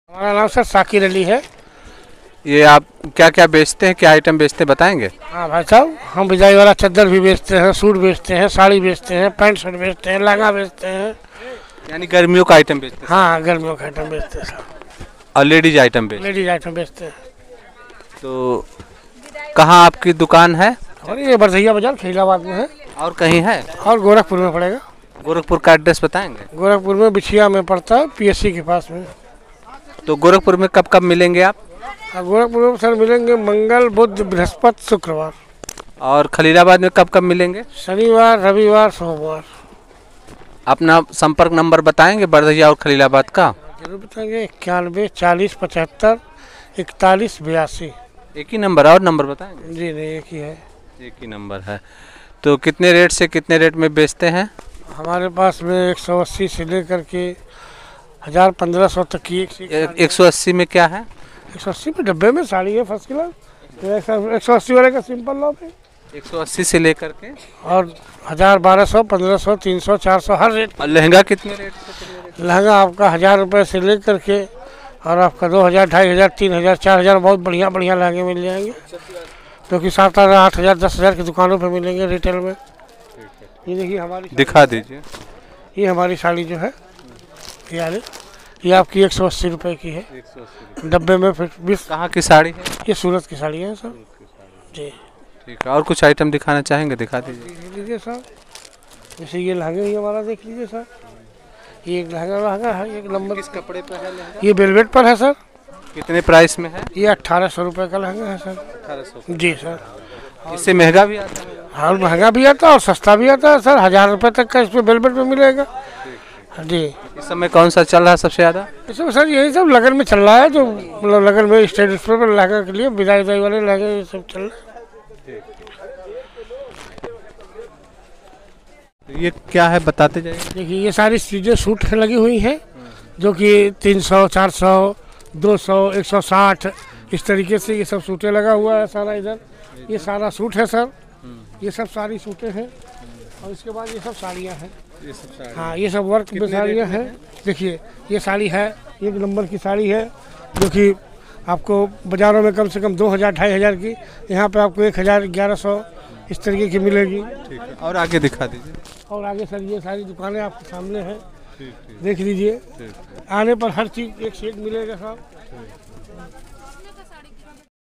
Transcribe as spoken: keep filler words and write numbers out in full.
हमारा नाम सर साकिर अली है। ये आप क्या क्या बेचते हैं, क्या आइटम बेचते हैं बताएंगे? हाँ भाई साहब, हम बिजाई वाला चादर भी बेचते हैं, सूट बेचते हैं, साड़ी बेचते हैं, पैंट शर्ट बेचते हैं, लहंगा बेचते हैं। यानी गर्मियों का आइटम बेचते हैं? हाँ, गर्मियों का आइटम बेचते हैं सर। और लेडीज आइटम बेचते लेडीज आइटम बेचते हैं। हैं। तो कहाँ आपकी दुकान है? और ये बरसैया बाजार खिलाबाद में है। और कहीं है? और गोरखपुर में पड़ेगा। गोरखपुर का एड्रेस बताएंगे? गोरखपुर में बिछिया में पड़ता है, पीएससी के पास में। तो गोरखपुर में कब कब मिलेंगे आप? और गोरखपुर में सर मिलेंगे मंगल, बुध, बृहस्पति, शुक्रवार। और खलीलाबाद में कब कब मिलेंगे? शनिवार, रविवार, सोमवार। अपना संपर्क नंबर बताएंगे बरधैया और खलीलाबाद का? जरूर बताएंगे। इक्यानवे चालीस पचहत्तर इकतालीस बयासी। एक ही नंबर, और नंबर बताएंगे? जी नहीं, एक ही है। एक ही नंबर है। तो कितने रेट से कितने रेट में बेचते हैं? हमारे पास में एक सौ अस्सी से लेकर के हजार पंद्रह सौ तक की एक एक सौ अस्सी में क्या है? एक सौ अस्सी में डब्बे में साड़ी है फर्स्ट क्लास। एक सौ अस्सी वाले का सिंपल लॉप है। एक सौ अस्सी से लेकर के और हजार बारह सौ पंद्रह सौ तीन सौ चार सौ हर रेट। और लहंगा कितने रेट से कितने रेट? लहंगा आपका हजार रुपये से लेकर के और आपका दो हजार ढाई हजार तीन हजार चार हजार बहुत बढ़िया बढ़िया लहंगे मिल जाएंगे, जो कि सात हजार आठ हजार दस हजार की दुकानों पे मिलेंगे रिटेल में। ये देखिए हमारी, दिखा दीजिए। ये हमारी साड़ी जो है ये ये आपकी एक सौ अस्सी रुपये की है डब्बे में। फिर बीस। कहाँ की साड़ी है? ये सूरत की साड़ी है सर जी। ठीक है, और कुछ आइटम दिखाना चाहेंगे? दिखा दीजिए। देख लीजिए सर, जैसे ये लहंगा ही हमारा देख लीजिए सर। ये एक लहंगा लहंगा है, एक नंबर। किस कपड़े पर है लहंगा? ये वेलवेट पर है सर। कितने प्राइस में है? ये अट्ठारह सौ रुपये का लहंगा है सर। अठारह सौ। जी सर। इससे महंगा भी आता है? हाँ, महंगा भी आता है और सस्ता भी आता है सर। हजार रुपये तक का इसमें वेलवेट में मिलेगा जी। इस समय कौन सा चल रहा है सबसे ज़्यादा? इसमें सर यही सब लगन में चल रहा है, जो मतलब लगन में स्टेज पर लहंगा के लिए विदाई विदाई वाले लहंगे ये सब चल रहा है। ये क्या है बताते जाइए। देखिए ये सारी चीज़ें सूट लगी हुई हैं, जो कि तीन सौ चार सौ दो सौ एक सौ साठ इस तरीके से ये सब सूटें लगा हुआ है सारा इधर। ये सारा सूट है सर, ये सब सारी सूटें हैं। और इसके बाद ये सब साड़ियाँ हैं। हाँ, ये सब वर्क में साड़ियाँ हैं। देखिए ये साड़ी है, एक नंबर की साड़ी है, जो कि आपको बाज़ारों में कम से कम दो हज़ार ढाई हज़ार की, यहाँ पे आपको एक हज़ार ग्यारह सौ इस तरीके की मिलेगी। ठीक है, और आगे दिखा दीजिए। और आगे सर ये सारी दुकानें आपके सामने हैं, देख लीजिए। आने पर हर चीज़ एक सेट मिलेगा साहब।